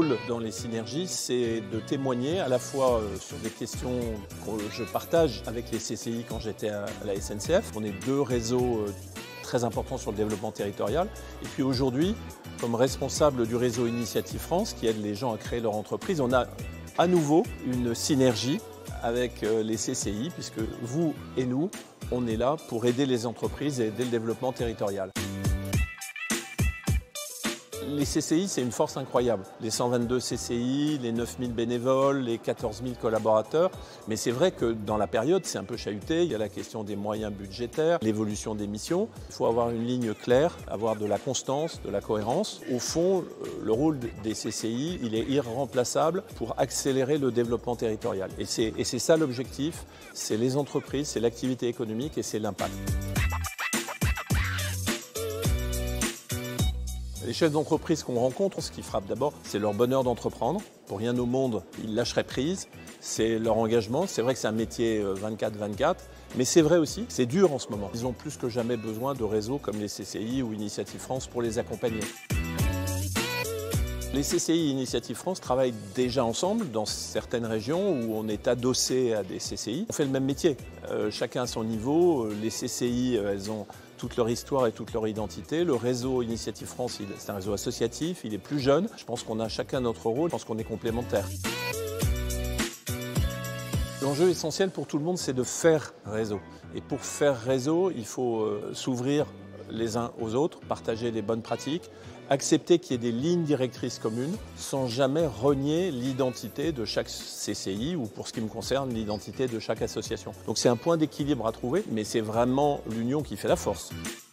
rôle dans les synergies, c'est de témoigner à la fois sur des questions que je partage avec les CCI quand j'étais à la SNCF. On est deux réseaux très importants sur le développement territorial. Et puis aujourd'hui, comme responsable du réseau Initiative France, qui aide les gens à créer leur entreprise, on a à nouveau une synergie avec les CCI, puisque vous et nous, on est là pour aider les entreprises et aider le développement territorial. Les CCI, c'est une force incroyable. Les 122 CCI, les 9000 bénévoles, les 14 000 collaborateurs. Mais c'est vrai que dans la période, c'est un peu chahuté. Il y a la question des moyens budgétaires, l'évolution des missions. Il faut avoir une ligne claire, avoir de la constance, de la cohérence. Au fond, le rôle des CCI, il est irremplaçable pour accélérer le développement territorial. Et c'est ça l'objectif, c'est les entreprises, c'est l'activité économique et c'est l'impact. Les chefs d'entreprise qu'on rencontre, ce qui frappe d'abord, c'est leur bonheur d'entreprendre. Pour rien au monde, ils lâcheraient prise. C'est leur engagement. C'est vrai que c'est un métier 24/24, mais c'est vrai aussi, c'est dur en ce moment. Ils ont plus que jamais besoin de réseaux comme les CCI ou Initiative France pour les accompagner. Les CCI et Initiative France travaillent déjà ensemble dans certaines régions où on est adossé à des CCI. On fait le même métier, chacun à son niveau. Les CCI, elles ont toute leur histoire et toute leur identité. Le réseau Initiative France, c'est un réseau associatif, il est plus jeune. Je pense qu'on a chacun notre rôle, je pense qu'on est complémentaires. L'enjeu essentiel pour tout le monde, c'est de faire réseau. Et pour faire réseau, il faut s'ouvrir les uns aux autres, partager les bonnes pratiques, accepter qu'il y ait des lignes directrices communes sans jamais renier l'identité de chaque CCI ou, pour ce qui me concerne, l'identité de chaque association. Donc c'est un point d'équilibre à trouver, mais c'est vraiment l'union qui fait la force.